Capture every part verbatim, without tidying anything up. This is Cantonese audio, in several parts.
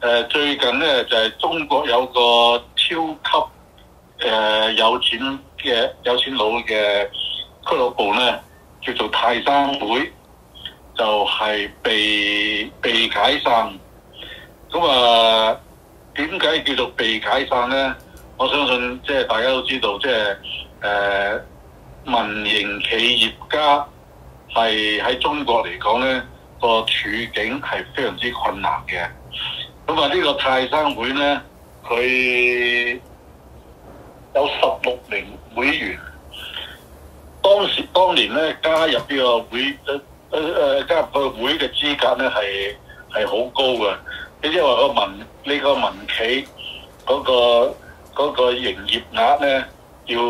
誒最近咧就係、是、中國有個超級誒、呃、有錢嘅有錢佬嘅俱樂部咧，叫做泰山會，就係、是、被被解散。咁啊，點解叫做被解散咧？我相信即係大家都知道，即係誒民營企業家係喺中國嚟講咧，個處境係非常之困難嘅。咁啊，呢個泰山會咧，佢有十六名會員。當時當年咧加入呢個會誒誒誒加入個會嘅資格咧係係好高嘅。你因為個民呢、呢個民企嗰、嗰個嗰、嗰個營業額咧要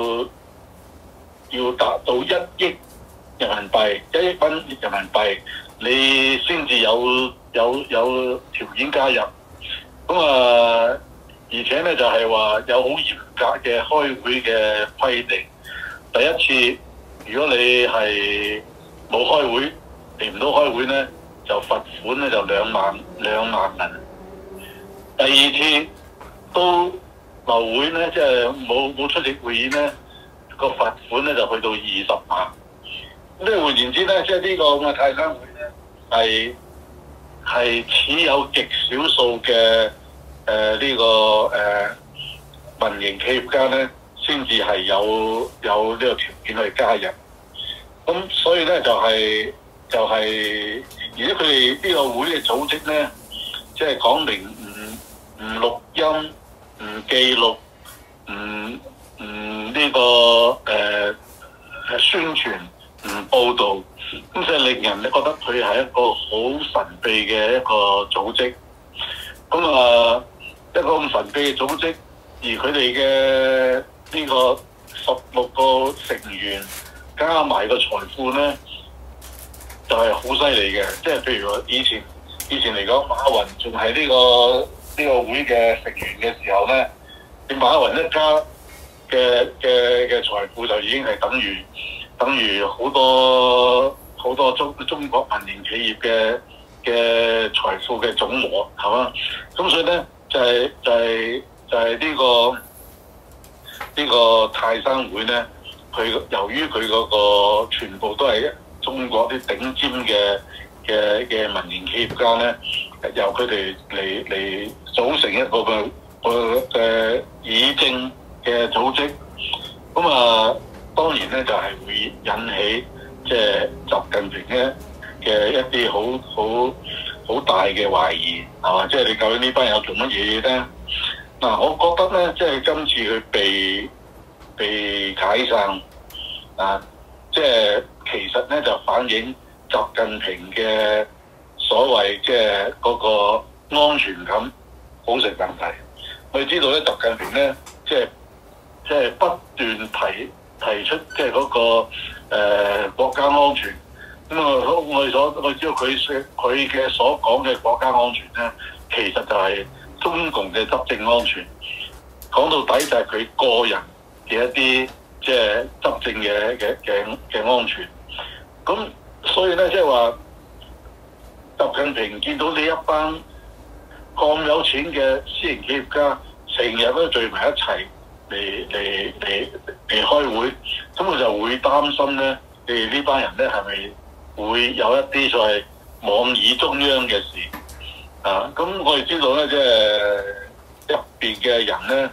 要達到一億人民幣，一億蚊人民幣，你先至有有有條件加入。咁啊，而且咧就係話有好嚴格嘅開會嘅規定。第一次，如果你係冇開會，嚟唔到開會咧，就罰款咧就兩萬兩萬銀。第二次都留會咧，即係冇冇出席會議咧，個罰款咧就去到二十萬。咁即係換言之咧，即係呢個咁嘅泰山會咧，係係只有極少數嘅誒呢個誒、呃、民營企業家咧，先至係有有呢個條件去加入。咁所以咧就係、是、就係、是，而且佢哋呢個會嘅組織咧，即係講明唔唔錄音、唔記錄、唔唔呢個誒、呃、宣傳、唔報導，咁所以令人咧覺得佢係一個好神秘嘅一個組織。咁啊，一個咁神秘嘅組織，而佢哋嘅呢個十六個成員加埋個財富咧，就係好犀利嘅。即係譬如話以前以前嚟講，馬雲仲係呢個呢個會嘅成員嘅時候咧，你馬雲一家嘅嘅嘅財富就已經係等於等於好多好多中中國民營企業嘅嘅財富嘅總和，係嘛？咁所以咧就係、是、就係、是、就係、是、呢、這個。呢個泰山會咧，佢由於佢嗰個全部都係中國啲頂尖嘅嘅嘅民營企業家咧，由佢哋嚟嚟組成一個嘅個嘅議政嘅組織。咁啊，當然咧就係、是、會引起即係習近平咧嘅一啲好好好大嘅懷疑，係嘛？即係你究竟呢班人有做乜嘢咧？嗱、啊，我覺得咧，即係今次佢被被解散啊，即係其實咧就反映習近平嘅所謂即係嗰個安全感好成問題。我哋知道咧，習近平咧即係即係不斷提提出即係嗰個誒、呃、國家安全。咁啊，我哋所我哋知道佢佢嘅所講嘅國家安全咧，其實就係中共嘅執政安全。講到底就係佢個人嘅一啲即係執政嘅嘅嘅嘅安全。咁所以咧，即係話習近平見到呢一班咁有錢嘅私營企業家，成日都聚埋一齊嚟嚟嚟嚟開會，咁佢就會擔心咧，你哋呢班人咧係咪會有一啲所謂妄議中央嘅事啊？咁我哋知道咧，即係入邊嘅人咧，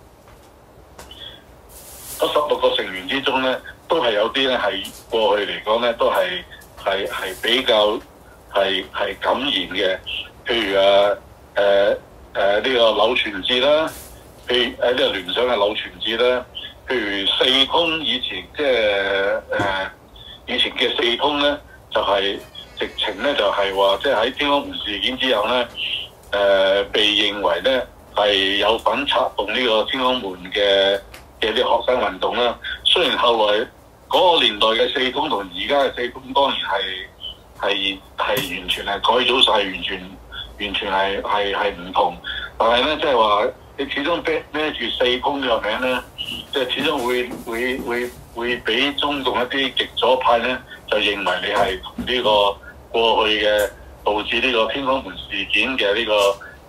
嗰十六個成員之中咧，都係有啲咧係過去嚟講咧，都係係係比較係係敢言嘅。譬如啊誒誒呢個柳傳志啦，譬如誒呢個聯想嘅柳傳志啦，譬如四通以前即係誒以前嘅四通咧，就係、是、直情咧就係話，即係喺天安門事件之後咧，誒、呃、被認為咧係有份策動呢個天安門嘅嘅啲學生運動啦。雖然後來嗰個年代嘅四通同而家嘅四通當然係係係完全係改組晒，完全完全係係係唔同。但係咧，即係話你始終孭孭住四通呢個名咧，即係始終會會會會俾中共一啲極左派咧，就認為你係同呢個過去嘅導致呢個天安門事件嘅呢個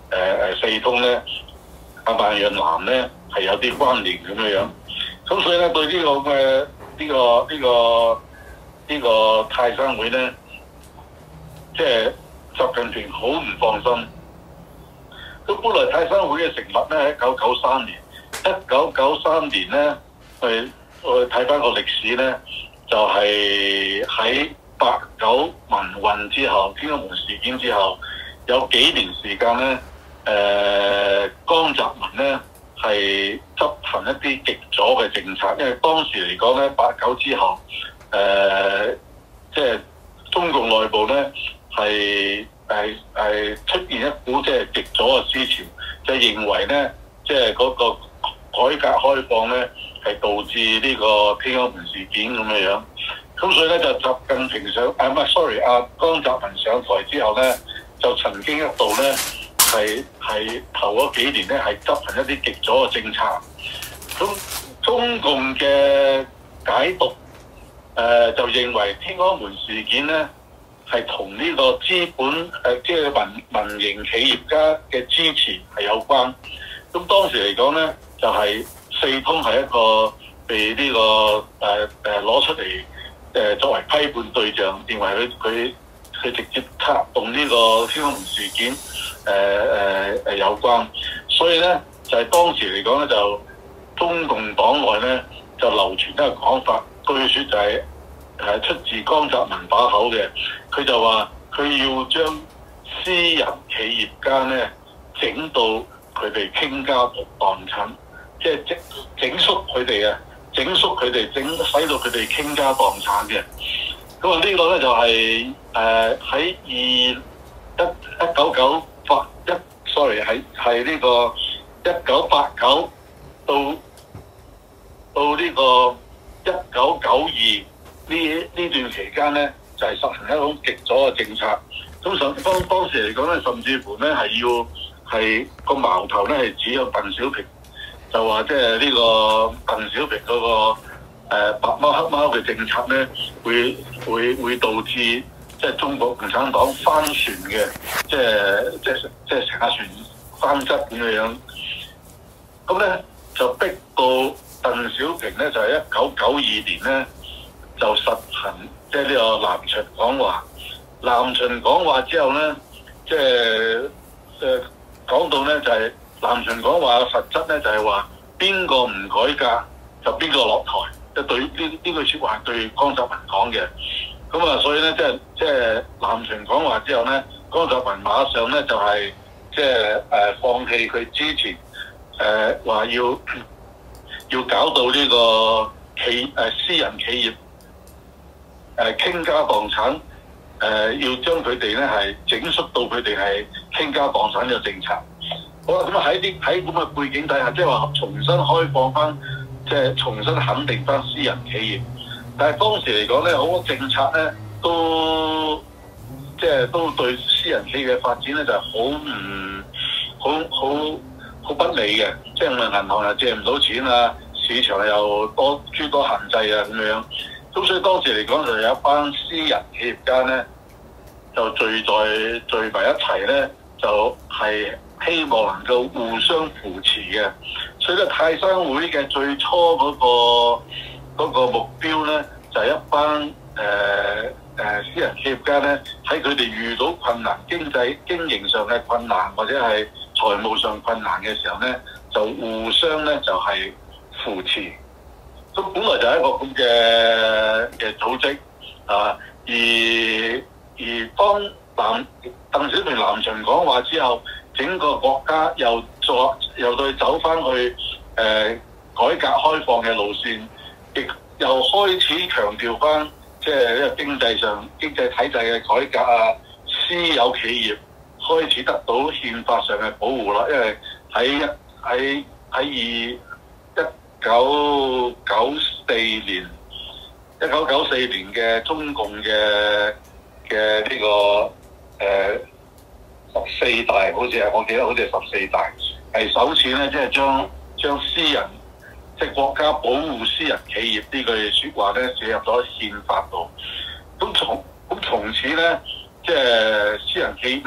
誒誒四通咧，阿萬若南咧係有啲關聯咁樣樣。咁所以咧對呢個嘅呢、呢個呢、呢個呢、呢個泰山會咧，即係習近平好唔放心。咁本來泰山會嘅成立咧，喺一九九三年，一九九三年咧，我哋我哋睇翻個歷史咧，就係喺八九民運之後，天安門事件之後，有幾年時間咧，誒、呃、江澤民咧係執行一啲極左嘅政策，因為當時嚟講咧，八九之後，誒即係中共內部咧係。係係出現一股即係極左嘅思潮，就係、認為咧，即係嗰個改革開放咧係導致呢個天安門事件咁嘅樣。咁所以咧就習近平上，啊唔係 sorry，阿江澤民上台之後咧，就曾經一度咧係係頭嗰幾年咧係執行一啲極左嘅政策。咁中共嘅解讀誒、呃、就認為天安門事件咧，係同呢個資本誒，即係民民營企業家嘅支持係有關。咁當時嚟講咧，就係、是、四通係一個被呢、這個誒誒攞出嚟誒、呃、作為批判對象，認為佢佢佢直接策動呢個天安門事件誒誒誒有關。所以咧就係、是、當時嚟講咧，就中共黨內咧就流傳一個講法，據説就係、是。係出自江澤民把口嘅，佢就話佢要將私人企業家咧整到佢哋傾家蕩產，即係整整縮佢哋啊，整縮佢哋，整使到佢哋傾家蕩產嘅。咁啊呢個咧就係誒喺二一一九九八一，sorry 係係呢個一九八九到到呢個一九九二。呢呢段期間咧，就係、是、實行一種極左嘅政策。咁甚當當時嚟講咧，甚至乎咧係要係個矛頭咧係指向鄧小平，就話即係呢個鄧小平嗰、那個、呃、白貓黑貓嘅政策咧，會會會導致即係中國共產黨翻船嘅，即係即係即係成架船翻側咁嘅樣。咁咧就逼到鄧小平咧，就係一九九二年咧。就實行即係呢個南巡講話，南巡講話之後咧，即係誒講到咧就係、是、南巡講話嘅實質咧就係話邊個唔改革就邊個落台，即係對呢呢句説話係對江澤民講嘅。咁啊，所以咧即係即係南巡講話之後咧，江澤民馬上咧就係即係誒放棄佢之前誒話、呃、要要搞到呢個企誒、呃、私人企業。誒傾家蕩產，誒、呃、要將佢哋咧係整縮到佢哋係傾家蕩產嘅政策。好啦，咁啊喺啲喺咁嘅背景底下，即係話重新開放翻，即係重新肯定翻私人企業。但係當時嚟講咧，好多政策咧都即係都對私人企業嘅發展咧就係好唔好好好不利嘅。即係我哋銀行又借唔到錢啊，市場又多諸多限制啊咁樣。咁所以當時嚟講，就有一班私人企業家咧，就聚在聚埋一齊咧，就係、是、希望能夠互相扶持嘅。所以咧，泰山會嘅最初嗰、那個那個目標咧，就係、是、一班誒誒、呃、私人企業家咧，喺佢哋遇到困難、經濟經營上嘅困難或者係財務上困難嘅時候咧，就互相咧就係、是、扶持。咁本來就係一個咁嘅嘅組織啊，而而當南鄧小平南巡講話之後，整個國家又再又再走翻去誒、呃、改革開放嘅路線，亦又開始強調翻即係呢個經濟上經濟體制嘅改革啊，私有企業開始得到憲法上嘅保護啦，因為喺喺喺二一九九四年，一九九四年嘅中共嘅嘅呢個誒十四大，好似係我記得好似係十四大，係首次咧，即係將將私人即係國家保護私人企業呢句説話咧寫入咗憲法度。咁從咁從此咧，即係私人企業咧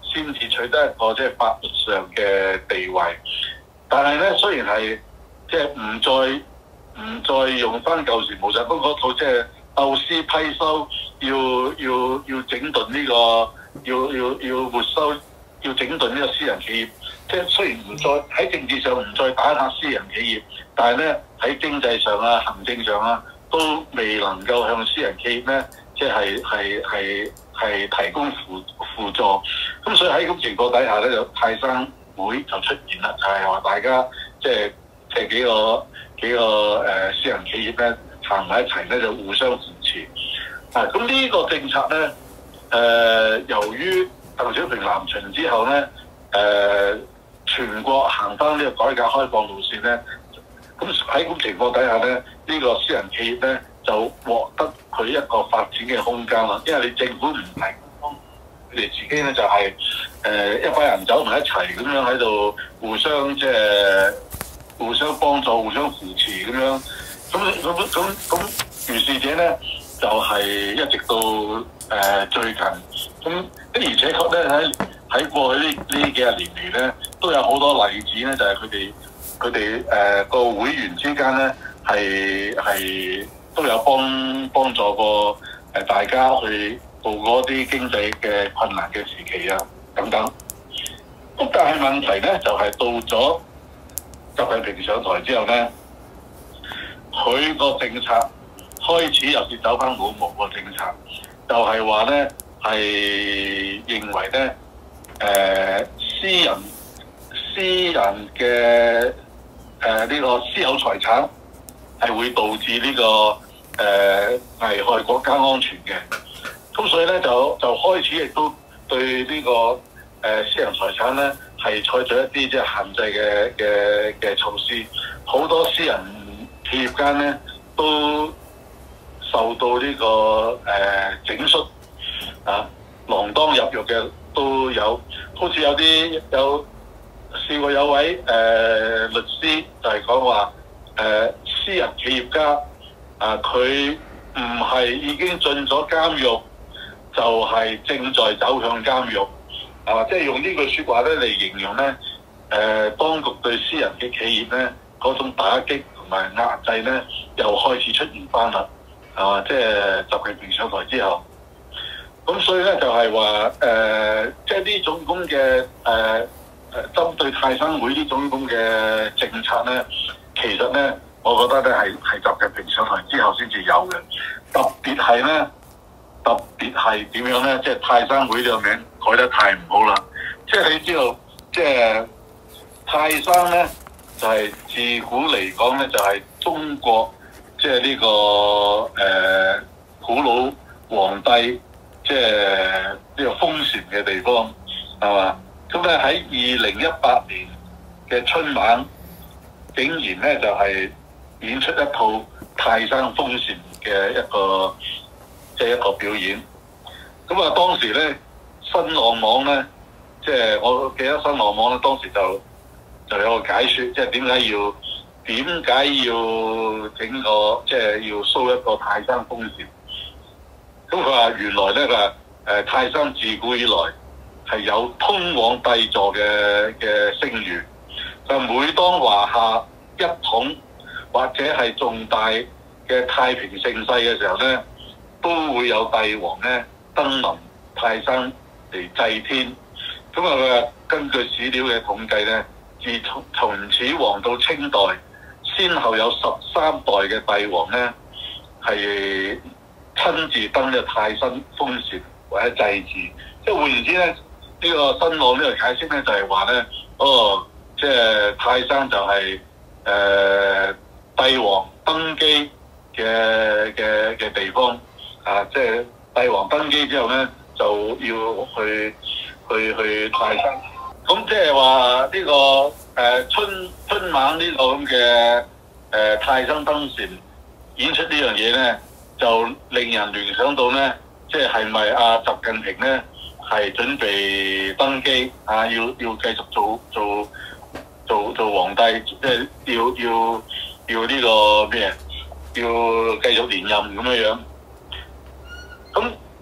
先至取得一個即係法律上嘅地位。但係咧，雖然係即係唔再唔再用翻舊時毛澤東嗰套即係鬥私批收，要要要整頓呢、這個，要要要沒收，要整頓呢個私人企業。即係雖然唔再喺政治上唔再打壓私人企業，但係咧喺經濟上啊、行政上啊，都未能夠向私人企業咧，即係係係係提供輔輔助。咁所以喺咁情況底下咧，就泰山會就出現啦，就係、是、話大家即係即係幾個幾個誒、呃、私人企業咧行埋一齊咧，就互相扶持。啊，咁呢個政策咧，誒、呃、由於鄧小平南巡之後咧，誒、呃。全國行翻呢個改革開放路線咧，咁喺咁情況底下咧，呢、這個私人企業咧就獲得佢一個發展嘅空間啦。因為你政府唔提供，佢哋自己咧就係、是、誒、呃、一班人走埋一齊咁樣喺度互相即係、就是、互相幫助、互相扶持咁樣。咁咁咁咁，如是者咧就係、是、一直到誒、呃、最近，咁的而且確咧喺喺過去呢呢幾十年嚟咧，都有好多例子咧，就係佢哋佢哋誒個會員之間咧，係係都有幫幫助過誒大家去渡過啲經濟嘅困難嘅時期啊等等。咁但係問題咧，就係、是、到咗習近平上台之後咧，佢個政策開始又是走翻老毛個政策，就係話咧係認為咧。誒、呃、私人私人嘅誒呢個私有財產係會導致呢、這個誒、呃、危害國家安全嘅，咁所以咧就就開始亦都對呢、這個誒、呃、私人財產咧係採取一啲即係限制嘅嘅嘅措施，好多私人企業間咧都受到呢、這個誒、呃、整肅啊，鋃鐺入獄嘅。都有，好似有啲有試過有位誒、呃、律師就係講話誒私人企業家啊，佢唔係已經進咗監獄，就係、是、正在走向監獄啊！即係用呢句説話咧嚟形容咧誒、呃，當局對私人嘅企業咧嗰種打擊同埋壓制咧，又開始出現翻啦，係嘛？即係習近平上台之後。咁所以咧就係話誒，即係呢種咁嘅誒誒針對泰山會呢種咁嘅政策咧，其實咧，我覺得咧係係習近平上台之後先至有嘅。特別係咧，特別係點樣咧？即係泰山會呢個名改得太唔好啦！即係你知道，即係泰山咧，就係、是、自古嚟講咧，就係、是、中國即係呢個誒、呃、古老皇帝。即係呢個封禪嘅地方，係嘛？咁咧喺二零一八年嘅春晚，竟然咧就係、是、演出一套泰山封禪嘅一個即係、就是、一個表演。咁啊，當時咧新浪網咧，即、就、係、是、我記得新浪網咧，當時就就有個解説，即係點解要點解要整個即係、就是、要 show 一個泰山封禪。咁佢話原來咧，佢話誒泰山自古以來係有通往帝座嘅嘅聲譽。就每當華夏一統或者係重大嘅太平盛世嘅時候咧，都會有帝王咧登臨泰山嚟祭天。咁啊，佢話根據史料嘅統計咧，自從從始皇到清代，先後有十三代嘅帝王咧係親自登嘅泰山封禪或者祭祀，即係換言之咧，呢、這個新浪呢個解釋咧就係話咧，哦，即係泰山就係、是、誒、呃、帝王登基嘅嘅嘅地方啊！即係帝王登基之後咧，就要去去去泰山。咁即係話呢個誒、呃、春春晚呢個咁嘅誒泰山登禪演出呢樣嘢咧，就令人聯想到咧，即係係咪阿習近平咧係準備登基啊？要要繼續做做做做皇帝，即係要要要呢個咩啊？要繼續連任咁樣樣。咁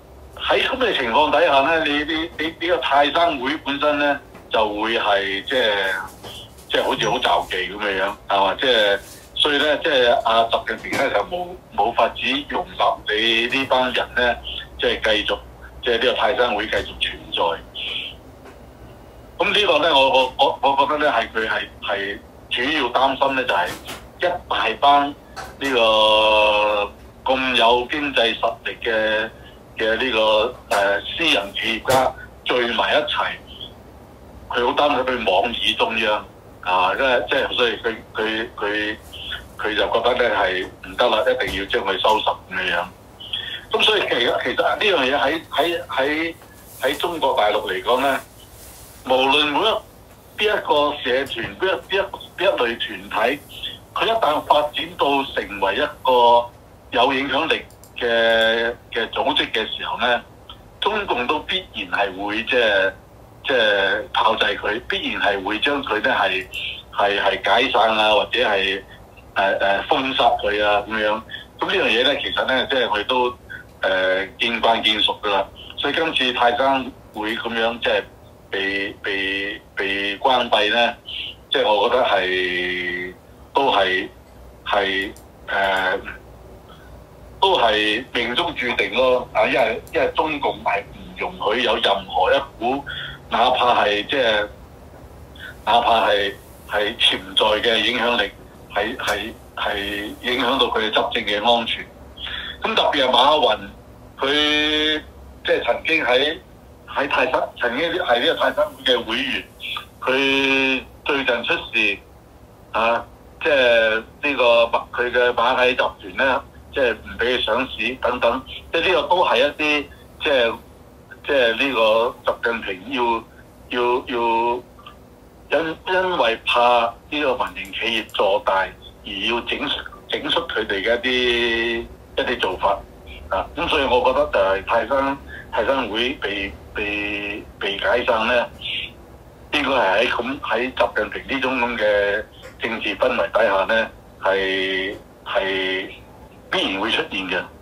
喺咁嘅情況底下咧，你你你呢個泰山會本身咧就會係即係即係好似好罩忌咁嘅樣，係嘛？即係所以咧，即係阿習近平咧就冇冇法子容納你呢班人咧，即係繼續即係呢個泰山會繼續存在。咁呢個咧，我我我我覺得咧係佢係係主要擔心咧，就係一大班呢個咁有經濟實力嘅嘅呢個誒、呃、私人企業家聚埋一齊，佢好擔心佢妄議中央啊！即係即係，所以佢佢佢佢就覺得咧係唔得啦，一定要將佢收拾咁樣。咁所以其實其實呢樣嘢喺喺喺喺中國大陸嚟講咧，無論每一邊一個社團、邊一邊一邊一類團體，佢一旦發展到成為一個有影響力嘅嘅組織嘅時候咧，中共都必然係會即係即係炮製佢，必然係會將佢咧係係係解散啊，或者係誒誒封殺佢啊咁樣。咁呢樣嘢咧，其實咧即係佢都誒、呃、見慣見熟噶啦。所以今次泰山會咁樣即係被被被關閉咧，即係我覺得係都係係誒。都係命中注定咯，啊！因為因為中共係唔容許有任何一股，哪怕係即係，哪怕係係潛在嘅影響力，係係係影響到佢嘅執政嘅安全。咁特別係馬雲，佢即係曾經喺喺泰山，曾經係呢個泰山會嘅會員，佢最近出事啊！即係呢個佢嘅螞蟻集團咧。即係唔俾佢上市等等，即係呢個都係一啲即係即係呢個習近平要要要因因為怕呢個民營企業做大而要整整肅佢哋嘅一啲一啲做法啊！咁所以我覺得就係泰山泰山會被被被解散咧，應該係喺咁喺習近平呢種咁嘅政治氛圍底下咧，係係必然會出現嘅。